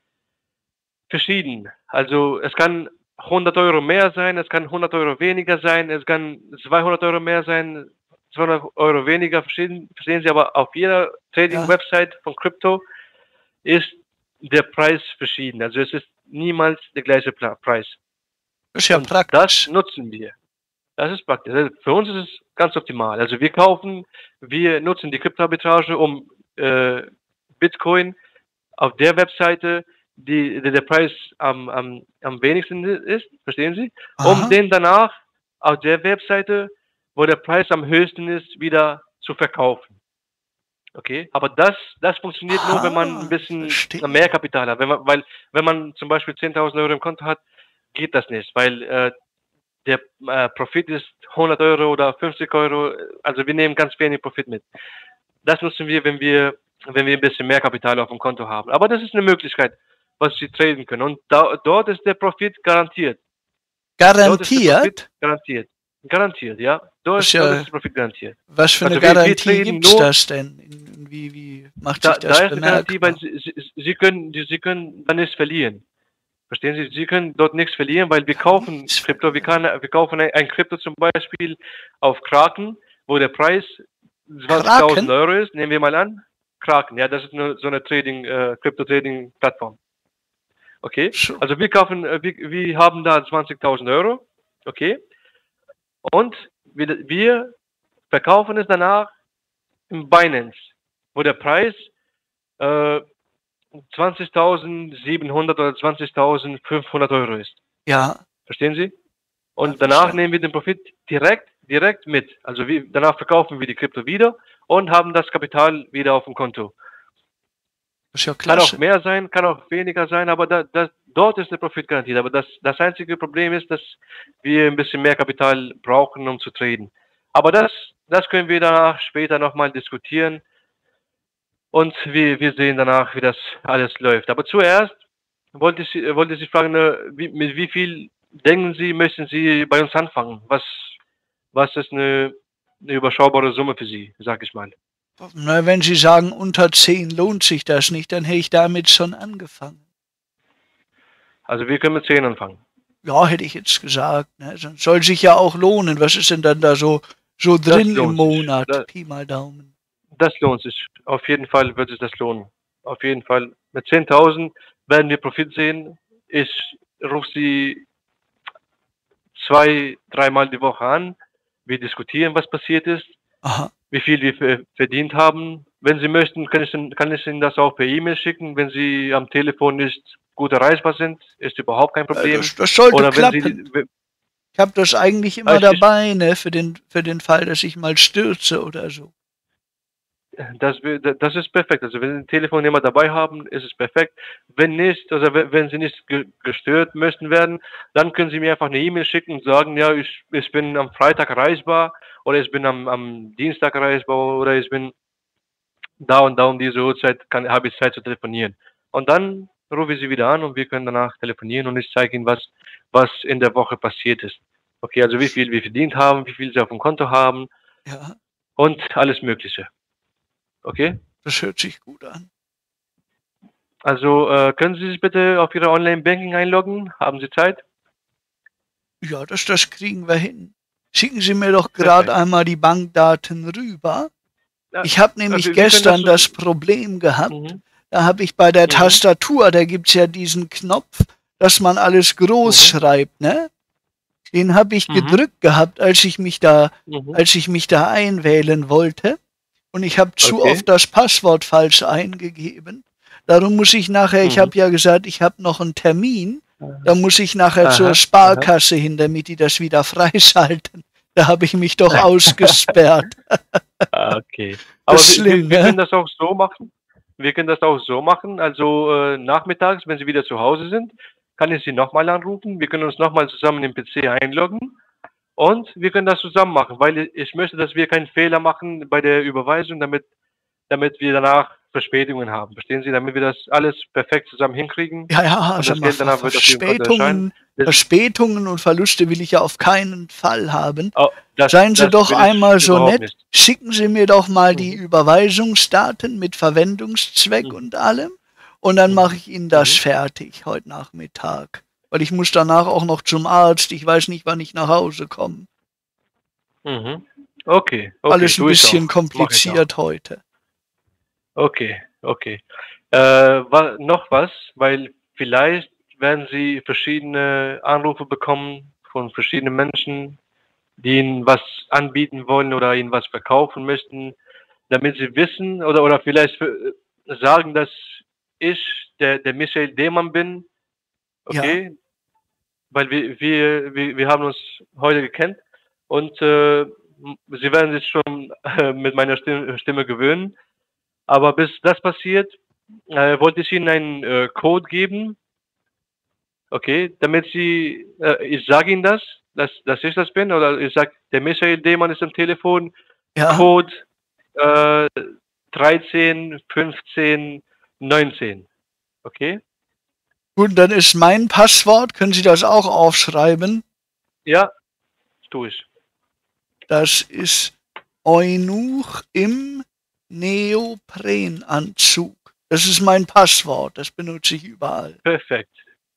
verschieden. Also es kann hundert Euro mehr sein, es kann hundert Euro weniger sein, es kann zweihundert Euro mehr sein, zweihundert Euro weniger. Verstehen, verstehen Sie, aber auf jeder Trading-Website von Krypto ist der Preis verschieden. Also es ist niemals der gleiche Pla- Preis.
Das ist ja
Und
praktisch.
das nutzen wir. Das ist praktisch. Also für uns ist es ganz optimal. Also wir kaufen, wir nutzen die Kryptoarbitrage, um äh, Bitcoin auf der Webseite, die, die der Preis am, am, am wenigsten ist, verstehen Sie?
Aha.
Um den danach auf der Webseite, wo der Preis am höchsten ist, wieder zu verkaufen. Okay, aber das, das funktioniert nur, wenn man
Ah,
ein bisschen
verstehe.
mehr Kapital hat. Wenn man, weil, wenn man zum Beispiel zehntausend Euro im Konto hat, geht das nicht, weil äh, der äh, Profit ist hundert Euro oder fünfzig Euro. Also wir nehmen ganz wenig Profit mit. Das nutzen wir, wenn wir, wenn wir ein bisschen mehr Kapital auf dem Konto haben. Aber das ist eine Möglichkeit, was Sie traden können. Und da, dort ist der Profit garantiert. Dort ist der
Garantiert?
Profit garantiert. Garantiert, ja. Dort,
Das ist
ist,
ja-
dort ist der Profit garantiert.
Was für eine
Also wir- wir
Garantie
traden
gibt's
nur-
das denn? In- Wie, wie macht
Da,
sich das
da ist eine Garantie,
bemerkbar?
weil Sie, Sie, Sie können, Sie können da nichts verlieren. Verstehen Sie? Sie können dort nichts verlieren, weil wir kaufen
nichts
Krypto. Wir, kann, wir kaufen ein, ein Krypto zum Beispiel auf Kraken, wo der Preis zwanzigtausend Euro ist. Nehmen wir mal an. Kraken, ja, das ist eine, so eine Trading, äh, Krypto-Trading-Plattform. Okay,
Schon.
also wir kaufen, äh, wir, wir haben da zwanzigtausend Euro, okay, und wir, wir verkaufen es danach im Binance, wo der Preis äh, zwanzigtausendsiebenhundert oder zwanzigtausendfünfhundert Euro ist.
Ja,
Verstehen Sie?
ja,
Und danach
verstanden.
nehmen wir den Profit direkt, direkt mit. Also wir, danach verkaufen wir die Krypto wieder und haben das Kapital wieder auf dem Konto.
Das ist ja
Kann auch
klasse.
mehr sein, kann auch weniger sein, aber da, das, dort ist der Profit garantiert. Aber das, das einzige Problem ist, dass wir ein bisschen mehr Kapital brauchen, um zu traden. Aber das, das können wir danach später nochmal diskutieren und wir, wir sehen danach, wie das alles läuft. Aber zuerst wollte ich, Sie- wollte ich Sie fragen, äh, wie, mit wie viel denken Sie, möchten Sie bei uns anfangen? Was, was ist eine, eine überschaubare Summe für Sie, sag ich mal?
Na, wenn Sie sagen, unter zehn lohnt sich das nicht, dann hätte ich damit schon angefangen.
Also wir können mit zehn anfangen.
Ja, hätte ich jetzt gesagt. Ne? Das soll sich ja auch lohnen. Was ist denn dann da so, so
Das
drin im
lohnt sich.
Monat?
Das,
Pi mal Daumen.
das lohnt sich. Auf jeden Fall wird sich das lohnen. Auf jeden Fall. Mit zehntausend werden wir Profit sehen. Ich rufe Sie zwei, dreimal die Woche an. Wir diskutieren, was passiert ist,
Aha.
wie viel wir ver- verdient haben. Wenn Sie möchten, kann ich, Ihnen- kann ich Ihnen das auch per E-Mail schicken. Wenn Sie am Telefon nicht gut erreichbar sind, ist überhaupt kein
Äh,
Problem.
Das, das sollte
Oder wenn
klappen.
Sie,
Ich habe das eigentlich
Ah,
immer
ich, ich,
dabei, ne, für den, für den Fall, dass ich mal stürze oder so.
das, wär- das ist perfekt. Also wenn Sie ein Telefon immer dabei haben, ist es perfekt. Wenn nicht, also wenn wenn Sie nicht ge- gestört möchten werden, dann können Sie mir einfach eine E-Mail schicken und sagen, ja, ich, ich bin am Freitag erreichbar oder ich bin am, am Dienstag erreichbar oder ich bin da und da um diese Uhrzeit, kann, habe ich Zeit zu telefonieren. Und dann rufe ich Sie wieder an und wir können danach telefonieren und ich zeige Ihnen, was, was in der Woche passiert ist. Okay, also wie viel wir verdient haben, wie viel Sie auf dem Konto haben
Ja,
und alles Mögliche. Okay?
das hört sich gut an.
Also äh, können Sie sich bitte auf Ihre Online-Banking einloggen? Haben Sie Zeit?
Ja, das, das kriegen wir hin. Schicken Sie mir doch gerade
Perfekt.
einmal die Bankdaten rüber.
Ja,
Ich habe
äh,
nämlich
wir, wir können das
gestern
so.
das Problem gehabt,
Mhm,
da habe ich bei der
mhm,
Tastatur, da gibt's ja diesen Knopf, dass man alles groß
mhm,
schreibt, ne? Den habe ich
mhm,
gedrückt gehabt, als ich mich da,
mhm.
als ich mich da einwählen wollte. Und ich habe zu
Okay.
oft das Passwort falsch eingegeben. Darum muss ich nachher, ich
Mhm.
habe ja gesagt, ich habe noch einen Termin, da muss ich nachher zur
Aha, aha.
Sparkasse hin, damit die das wieder freischalten. Da habe ich mich doch ausgesperrt.
Ah, okay.
Das
Aber
ist
wir, wir,
schlimm,
wir
ne?
können das auch so machen. Wir können das auch so machen. Also äh, nachmittags, wenn Sie wieder zu Hause sind, kann ich Sie nochmal anrufen. Wir können uns nochmal zusammen im P C einloggen und wir können das zusammen machen, weil ich möchte, dass wir keinen Fehler machen bei der Überweisung, damit, damit wir danach Verspätungen haben. Verstehen Sie? Damit wir das alles perfekt zusammen hinkriegen
Ja, ja,
und
sag
das
mal,
Geld
Ver
danach wird auf Ihrem Konto erscheinen.
Verspätungen,
Das,
Verspätungen und Verluste will ich ja auf keinen Fall haben.
oh, das,
Seien Sie
das
doch
will ich
einmal so
überhaupt
nett,
nicht.
schicken Sie mir doch mal die
Mhm.
Überweisungsdaten mit Verwendungszweck
Mhm.
und allem und dann mache
Mhm.
ich Ihnen das
Mhm.
fertig heute Nachmittag. Weil ich muss danach auch noch zum Arzt, ich weiß nicht, wann ich nach Hause komme.
Mhm. Okay, okay,
Alles ein
tue ich
bisschen
auch. Mache ich auch.
kompliziert heute.
Okay, okay. Äh, wa noch was, weil vielleicht werden Sie verschiedene Anrufe bekommen von verschiedenen Menschen, die Ihnen was anbieten wollen oder Ihnen was verkaufen möchten, damit Sie wissen oder oder vielleicht äh, sagen, dass ich der der Michael Demann bin,
Ja,
okay? Weil wir wir wir wir haben uns heute gekannt und, äh, hm, Sie werden sich schon, äh, mit meiner Stimme Stimme gewöhnen. Aber bis das passiert, äh, wollte ich Ihnen einen äh, Code geben, okay, damit Sie, äh, ich sage Ihnen das, dass, dass ich das bin, oder ich sage, der Michael Demann ist am Telefon,
ja.
Code äh, dreizehn, fünfzehn, neunzehn, okay?
Gut, dann ist mein Passwort, können Sie das auch aufschreiben?
Ja, tue ich.
Das ist Eunuch im Neoprenanzug. Das ist mein Passwort, das benutze ich überall.
Perfekt.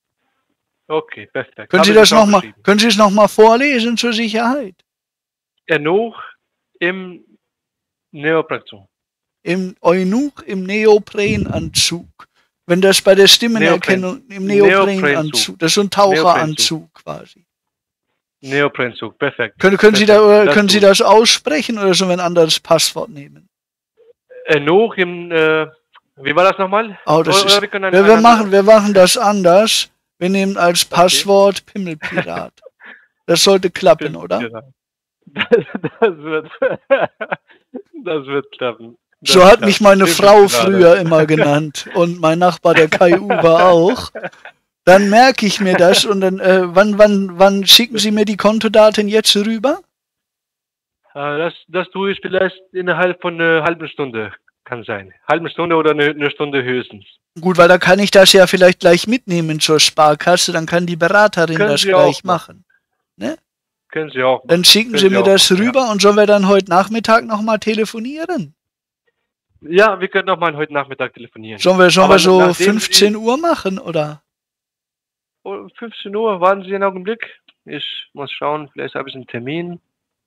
Okay, perfekt.
Können Sie
Habe ich
das
es
noch mal,
aufgeschrieben.
können Sie es noch mal vorlesen zur Sicherheit?
Enoch im Neopraktion.
Im Eunuch im Neoprenanzug. Wenn das bei der Stimmenerkennung im Neoprenanzug, das ist schon ein Taucheranzug quasi.
Neoprenzug, perfekt.
Können, können, Sie,
perfekt.
da,
das
können Sie das aussprechen oder schon ein anderes Passwort nehmen?
Äh, noch im, äh, wie war das nochmal?
Oh, das
oder,
ist,
wir,
wir, wir, machen, wir machen das anders. Wir nehmen als Passwort okay. Pimmelpirat. Das sollte klappen, oder?
Das, das, wird, das wird klappen. Das
so hat
klappt.
mich meine Frau früher immer genannt. Und mein Nachbar, der Kai Uwe, auch. Dann merke ich mir das und dann, äh, wann, wann, wann schicken Sie mir die Kontodaten jetzt rüber?
Das, das tue ich vielleicht innerhalb von einer halben Stunde, kann sein. Halbe Stunde oder eine, eine Stunde höchstens.
Gut, weil da kann ich das ja vielleicht gleich mitnehmen zur Sparkasse, dann kann die Beraterin
Können
das
Sie
gleich
machen.
machen. Ne?
Können Sie auch machen.
Dann schicken
Können
Sie
Sie
mir das
machen,
rüber
ja.
und sollen wir dann heute Nachmittag nochmal telefonieren?
Ja, wir können nochmal heute Nachmittag telefonieren.
Sollen wir, sollen wir so fünfzehn Uhr machen, oder?
Oh, fünfzehn Uhr, warten Sie einen Augenblick. Ich muss schauen, vielleicht habe ich einen Termin.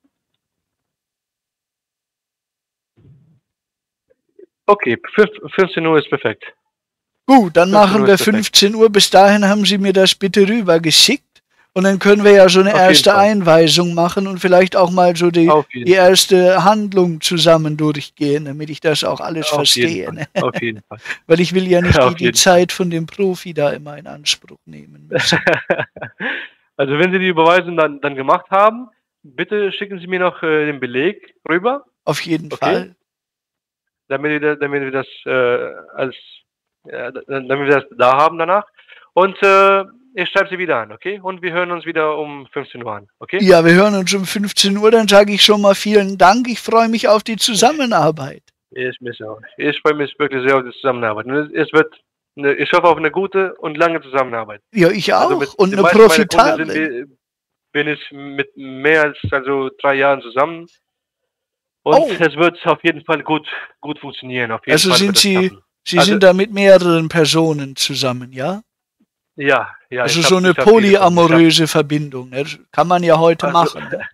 Okay, fünfzehn Uhr ist perfekt.
Gut, dann machen wir fünfzehn Uhr. Bis dahin haben Sie mir das bitte rüber geschickt. Und dann können wir ja so eine erste Einweisung machen und vielleicht auch mal so die, die erste Handlung zusammen durchgehen, damit ich das auch alles
Auf
verstehe.
Jeden
Ne?
Auf jeden Fall.
Weil ich will ja nicht
Auf
die, die Zeit von dem Profi da immer in Anspruch nehmen müssen.
Also wenn Sie die Überweisung dann, dann gemacht haben, bitte schicken Sie mir noch äh, den Beleg rüber.
Auf jeden
okay?
Fall.
Damit wir, damit wir das äh, als ja, damit wir das da haben danach. Und äh, ich schreibe Sie wieder an, okay? Und wir hören uns wieder um fünfzehn Uhr an, okay?
Ja, wir hören uns um fünfzehn Uhr, dann sage ich schon mal vielen Dank. Ich freue mich auf die Zusammenarbeit.
Ich mich auch. Ich freue mich wirklich sehr auf die Zusammenarbeit. Es wird eine, ich hoffe auf eine gute und lange Zusammenarbeit.
Ja, ich auch.
Also mit,
und eine profitable.
Bin ich mit mehr als also drei Jahren zusammen. Und oh. es wird auf jeden Fall gut, gut funktionieren. Auf jeden
also
Fall
sind Sie, Sie
also,
sind da mit mehreren Personen zusammen, ja?
Ja, ja.
Also so hab, eine polyamoröse Verbindung, ne? Kann man ja heute also, machen. Ne?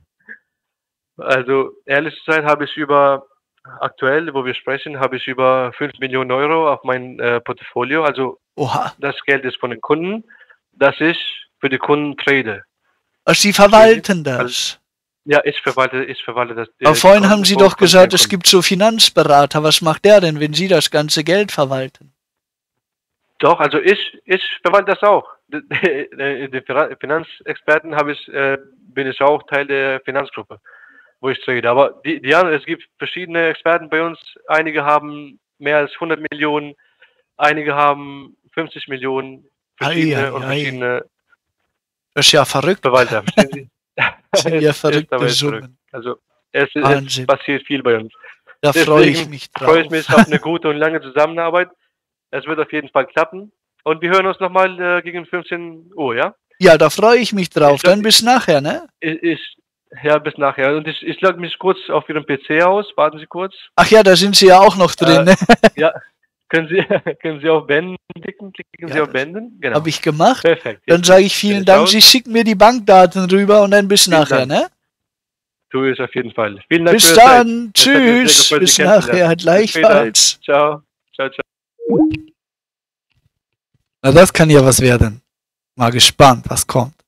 Also ehrlich gesagt habe ich über, aktuell, wo wir sprechen, habe ich über fünf Millionen Euro auf mein äh, Portfolio. Also
Oha.
Das Geld ist von den Kunden, das ich für die Kunden trade.
Also Sie verwalten das? Also,
ja, ich verwalte, ich verwalte das.
Aber vorhin haben Sie doch gesagt, es gibt so Finanzberater. Was macht der denn, wenn Sie das ganze Geld verwalten?
Doch, also ich, ich verwalte das auch. Die Finanzexperten habe ich, äh, bin ich auch Teil der Finanzgruppe, wo ich trade. Aber die, die, es gibt verschiedene Experten bei uns. Einige haben mehr als hundert Millionen, einige haben fünfzig Millionen, verschiedene ei, ei, und verschiedene.
Das ist ja verrückt.
Verwalter.
Das sind ja verrückte Summen.
Also es, es passiert viel bei uns.
Da freue ich mich drauf.
freue ich mich auf eine gute und lange Zusammenarbeit. Es wird auf jeden Fall klappen. Und wir hören uns nochmal äh, gegen fünfzehn Uhr, ja?
Ja, da freue ich mich drauf. Ich, Dann bis nachher, ne?
Ich, ich, ja, bis nachher. Und ich, ich logge mich kurz auf Ihrem P C aus. Warten Sie kurz.
Ach ja, da sind Sie ja auch noch drin,
äh,
ne?
Ja, können Sie, können Sie auf Beenden klicken? Klicken
ja,
Sie auf Beenden?
Genau. Habe ich gemacht.
Perfekt.
Dann sage ich vielen Dank. Sie schicken mir die Bankdaten rüber und dann bis vielen nachher, Dank. Ne?
Tue ich auf jeden Fall. Vielen Dank
bis
für Ihre
dann. Zeit. Tschüss. Bis nachher. Gleichfalls.
Ciao. Ciao, ciao.
Na, das kann ja was werden. Mal gespannt, was kommt.